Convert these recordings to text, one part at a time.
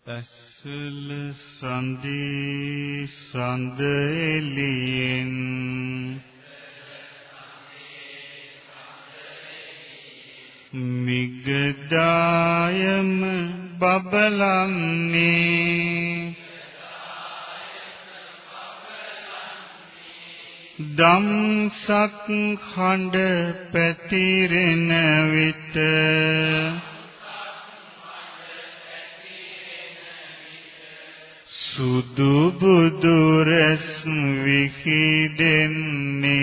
Asala Sade Sada Eliyen Migadayam babalanne Damsak khanda patirena vita Sudu budu res vihidenne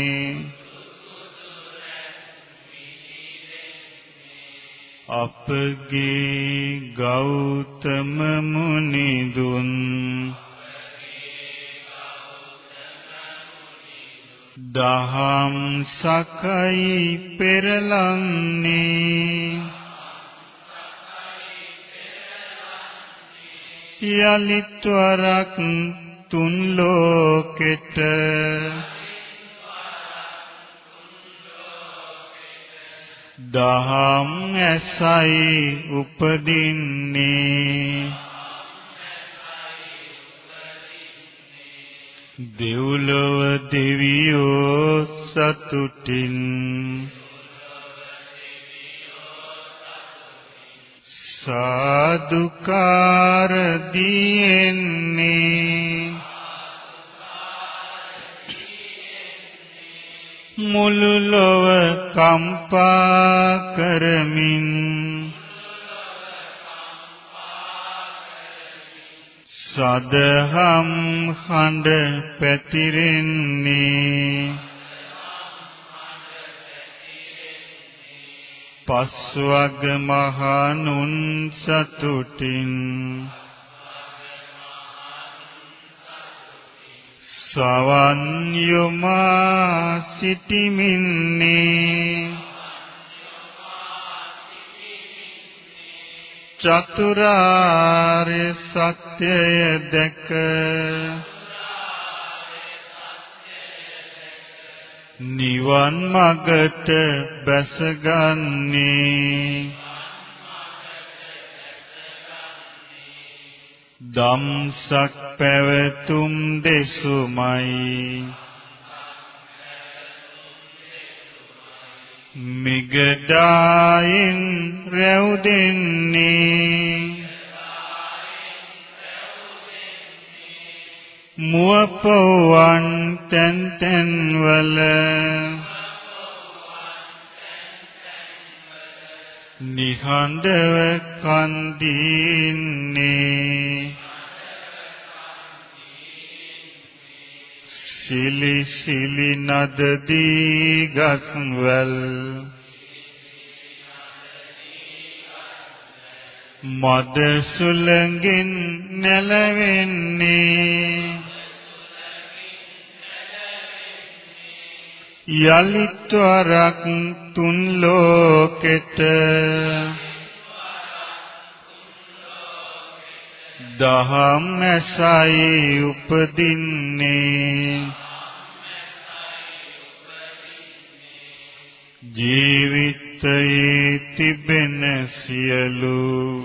Apage Gautama Munidun Daham sakai peralanne Yalitwarak tun loketa Daham asai upadinne Devulava deviyo satutin Sadukara diyenne Mulu lova kampa karamin Sadaham khanda patirenne Paswag mahanun satutin Sawan yoma sitiminne Chaturarya satyaya deka Niwan magata basaganne Damsak පැවතුම් දෙසුමයි මිගදායෙන් රැවුදෙන්නේ මුවපොවන් තැන් තැන්වල නිහඬව කන්දින්නේ සිලි සිලි නදදී ගස්වැල් මද සුළඟින් නැලවෙන්නේ යලිත් වරක් තුන් ලෝකෙට දහම් ඇසයි උපදින්නේ ජීවිතයේ තිබෙන සියලු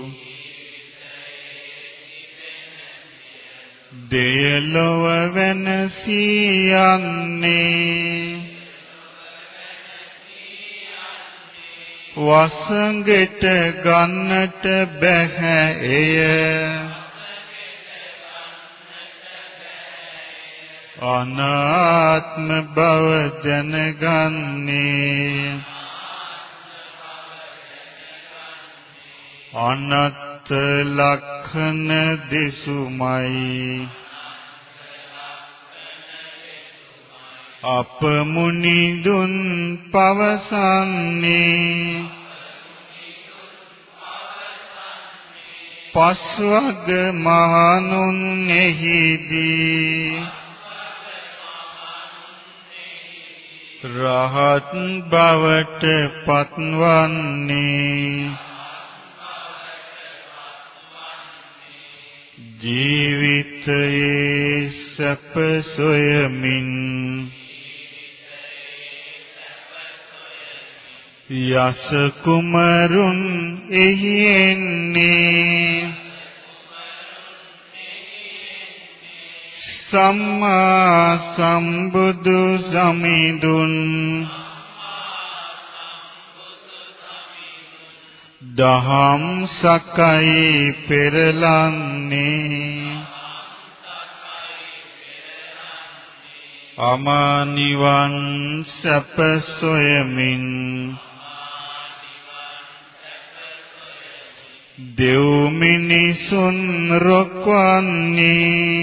දෙයලොව වෙනසී යන්නේ වසඟෙට ගන්නට බැහැ එය අනාත්ම බව දැනගන්නේ අනත්ත ලක්ෂණ දෙසුමයි අප මුනිදුන් පවසන්නේ පස්වග මහණුන් එහිදී රහත් බවට පත්වන්නේ ජීවිතයේ සැප සොයමින් යස කුමරුන් එහි එන්නේ සම්මා සම්බුදු සමිඳුන් දහම් සකයි පෙරලන්නේ අමානිවන් සැප සොයමින් දෙව් මිනිසුන් රොක්වන්නේ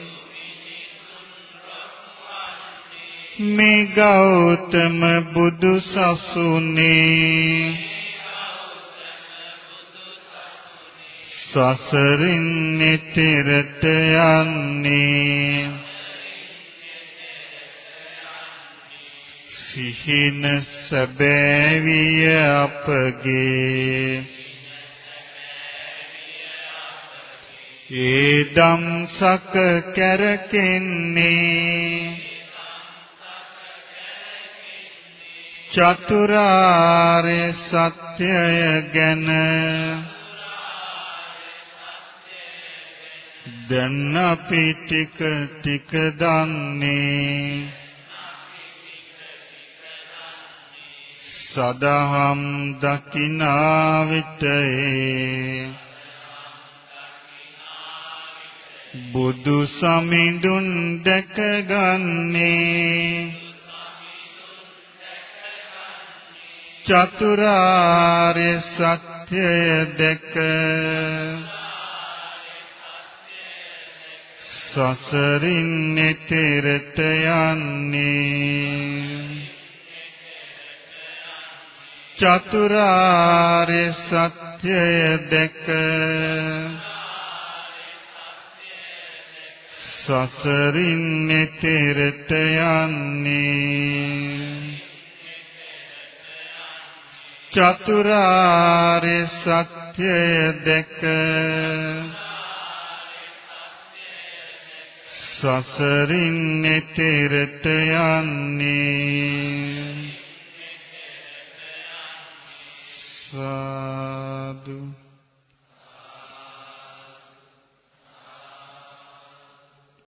මේ ගෞතම බුදු සසුනේ සසරින් නිතරට යන්නේ සිහින සැබෑවිය අපගේ ඒ දම්සක කැරකෙන්නේ චතුරාර්ය සත්‍යය ගැන දැන් අපි ටික ටික දන්නේ සදහම් දකිනා විටේ බුදු සමිඳුන් දැකගන්නේ චතුරාර්ය සත්‍යය දැක සසරින් නිතරට යන්නේ චතුරාර්ය සත්‍යය දැක සසරින් නිතරට යන්නේ චතුරාර්ය සත්‍යය දැක සසරින් නිතරට යන්නේ සාදු